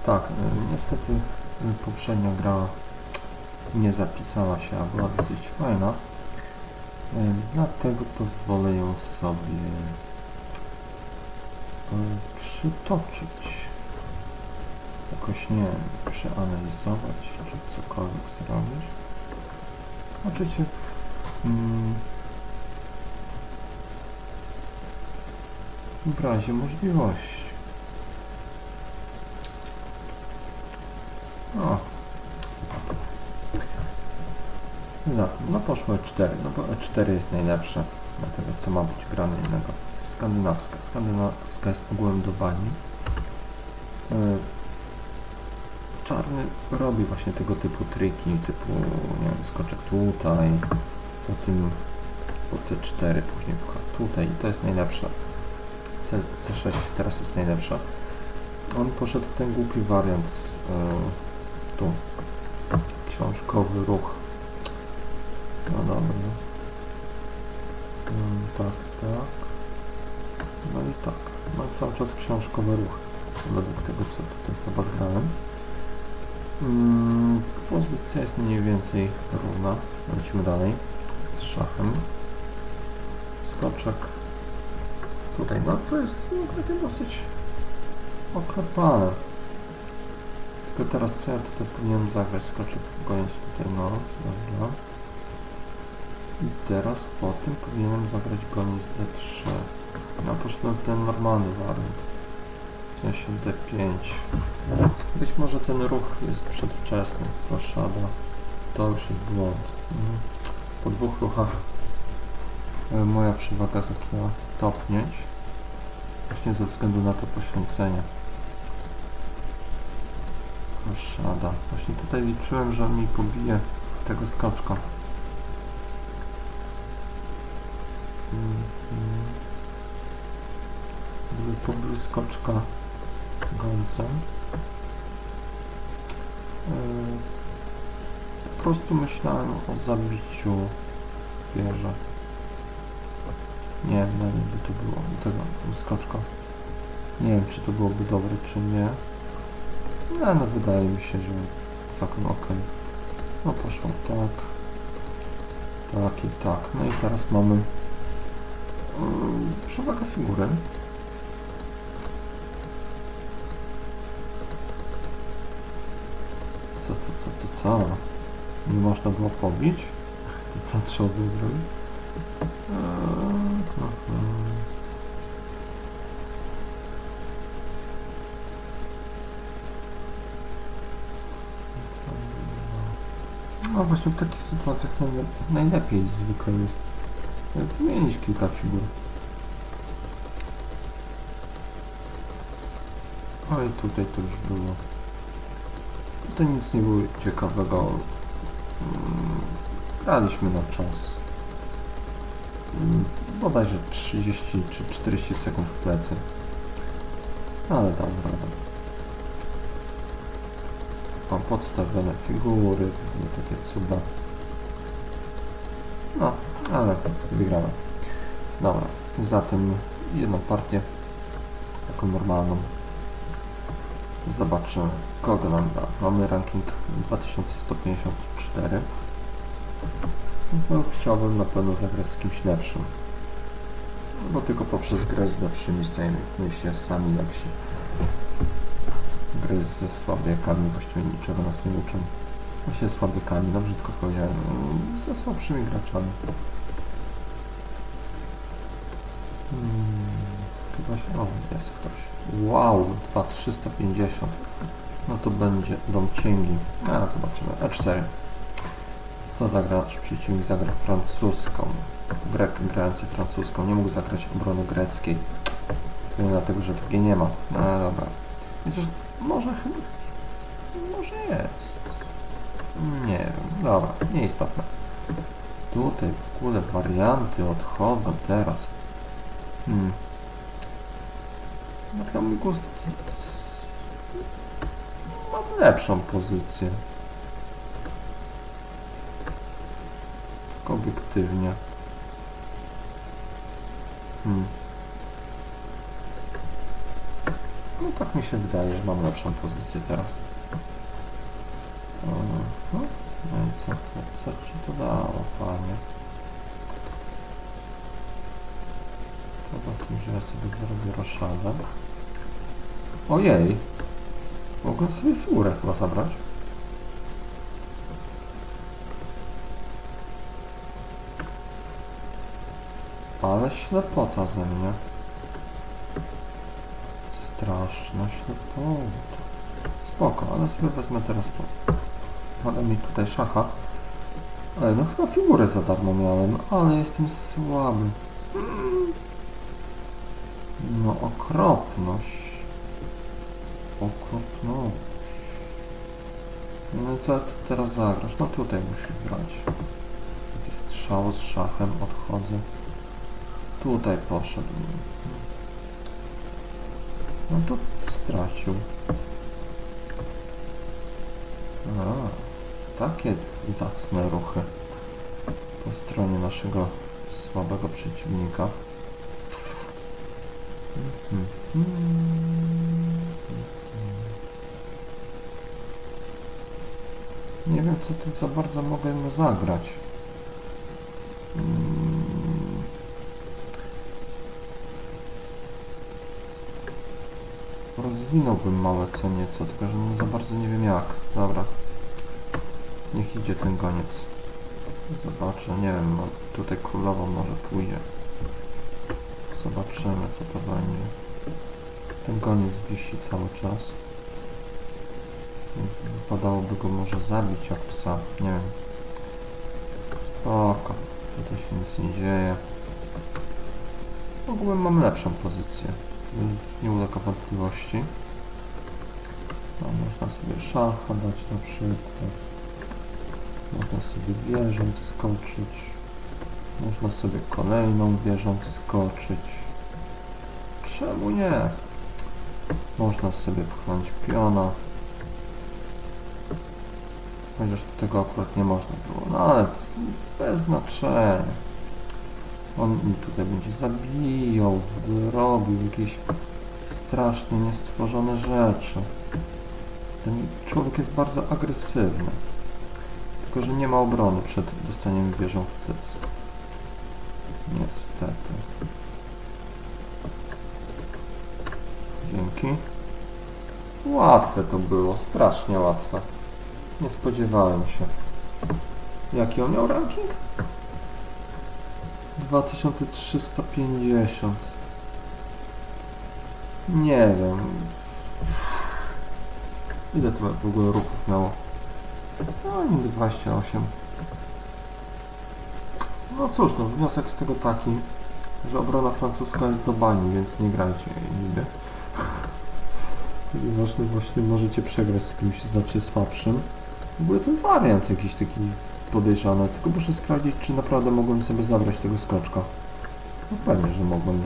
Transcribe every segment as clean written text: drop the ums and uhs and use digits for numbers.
Tak, niestety poprzednia gra nie zapisała się, a była dosyć fajna. Dlatego pozwolę ją sobie przytoczyć. Jakoś, nie wiem, przeanalizować, czy cokolwiek zrobić. Oczywiście w razie możliwości. O, zatem, no poszło E4, no bo E4 jest najlepsze na tego, co ma być grane innego. Skandynawska. Skandynawska jest ogółem do bani. Czarny robi właśnie tego typu triki, typu, nie wiem, skoczek tutaj, po tym po C4, później pcha tutaj i to jest najlepsze. C6 teraz jest najlepsza. On poszedł w ten głupi wariant tu. Książkowy ruch. No dobra. Tak. No i tak. No cały czas książkowy ruch. Według tego, co tutaj z tobą zgrałem. Pozycja jest mniej więcej równa. Lecimy dalej z szachem. Skoczek. Tutaj, no to jest takie dosyć oklepane. Tylko teraz co ja tutaj powinienem zagrać? Skoczek goniąc tutaj, no dobra. I teraz po tym powinienem zagrać goniec D3. Ja poszedłem w ten normalny wariant. W sensie D5. Być może ten ruch jest przedwczesny. Roszada. To już jest błąd. Po dwóch ruchach moja przewaga zaczyna topnieć. Właśnie ze względu na to poświęcenie. Roszada. Właśnie tutaj liczyłem, że mi pobije tego skoczka. Gdyby pobił skoczka gońcem, po prostu myślałem o zabiciu wieży. Nie wiem, na ile by to było tego skoczka. Nie wiem, czy to byłoby dobre, czy nie. No wydaje mi się, że całkiem ok. No poszło tak. Tak i tak. No i teraz mamy przewagę figury. Co? Nie można było pobić? To co trzeba było zrobić? No właśnie w takich sytuacjach najlepiej zwykle jest wymienić kilka figur. O i tutaj to już było. Tutaj nic nie było ciekawego. Graliśmy na czas. Bodajże 30 czy 40 sekund w plecy. Ale dam radę. Mam podstawione figury, takie cuda. No, ale wygrałem. Dobra, zatem jedną partię, taką normalną. Zobaczymy, kogo nam da. Mamy ranking 2154. Znowu chciałbym na pewno zagrać z kimś lepszym. Bo tylko poprzez grę z lepszymi stajemy się sami lepsi. Gry ze słabiakami właściwie niczego nas nie uczą. Właśnie słabiakami, no brzydko powiedziałem, ze słabszymi graczami. Chyba się... O, jest ktoś. Wow, 2350. No to będzie dom księgi. A, zobaczymy. E4. Co zagra? Przeciwnik zagra francuską. Grek grający francuską. Nie mógł zagrać obrony greckiej. To nie dlatego, że takiej nie ma. No dobra. Chociaż może chyba... Może jest. Nie wiem. Dobra, nieistotne. Tutaj w ogóle warianty odchodzą teraz. Na mój gust mam lepszą pozycję. Tak obiektywnie. No tak Tak mi się wydaje, że mam lepszą pozycję teraz. No i co ci to dało, panie? Poza tym, że ja sobie zrobię roszadę. Ojej! Mogłem sobie figurę chyba zabrać. Ale ślepota ze mnie. Straszna ślepota. Spoko, ale sobie wezmę teraz to. Ale mi tutaj szacha. No chyba figurę za darmo miałem, ale jestem słaby. No okropność. Okropność. No i co ty teraz zagrasz? No tutaj musisz grać. Taki strzał z szachem, odchodzę. Tutaj poszedł. No to stracił. Takie zacne ruchy po stronie naszego słabego przeciwnika. Nie wiem, co tu za bardzo mogę mu zagrać. Rozwinąłbym małe co nieco, tylko że no za bardzo nie wiem jak. Dobra. Niech idzie ten goniec. Zobaczę, nie wiem, no tutaj królową może pójdzie. Zobaczymy, co to będzie. Ten goniec wisi cały czas. Więc wypadałoby go może zabić jak psa, nie wiem. Spoko, tutaj się nic nie dzieje. Ogólnie mam lepszą pozycję. Nie ulega wątpliwości. No, można sobie szacha dać na przykład. Można sobie wieżą wskoczyć. Można sobie kolejną wieżą wskoczyć. Czemu nie? Można sobie pchnąć piona. Chociaż tego akurat nie można było. No ale bez znaczenia. On mi tutaj będzie zabijał, robił jakieś strasznie niestworzone rzeczy. Ten człowiek jest bardzo agresywny. Tylko że nie ma obrony przed dostaniem wieżą w cyc. Niestety. Dzięki. Łatwe to było, strasznie łatwe. Nie spodziewałem się. Jaki on miał ranking? 2350. Nie wiem. Ile to w ogóle ruchów miało? No, niby 28. No cóż, no wniosek z tego taki, że obrona francuska jest do bani, więc nie grajcie jej nigdy. Ponieważ no właśnie możecie przegrać z kimś znacznie słabszym. W ogóle ten wariant jakiś taki podejrzany, tylko muszę sprawdzić, czy naprawdę mogłem sobie zabrać tego skoczka. No pewnie, że mogłem.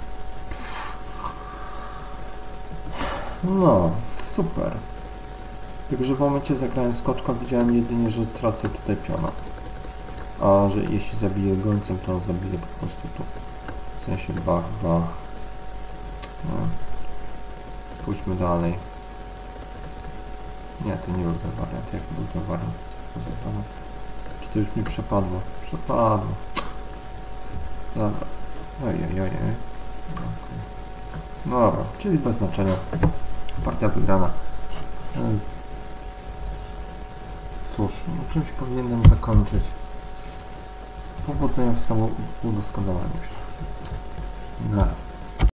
No, super. Tylko że w momencie zagrania skoczka widziałem jedynie, że tracę tutaj piona. A że jeśli zabiję gońcem, to on zabije po prostu tu. W sensie bach, bach. No. Pójdźmy dalej. Nie, to nie był ten wariant. Jak był ten wariant? Czy to już mi przepadło? Przepadło. Dobra. Ojej. Okay. Dobra, czyli bez znaczenia. Partia wygrana. Cóż, no czymś powinienem zakończyć. Powodzenia w samym udoskonalaniu się.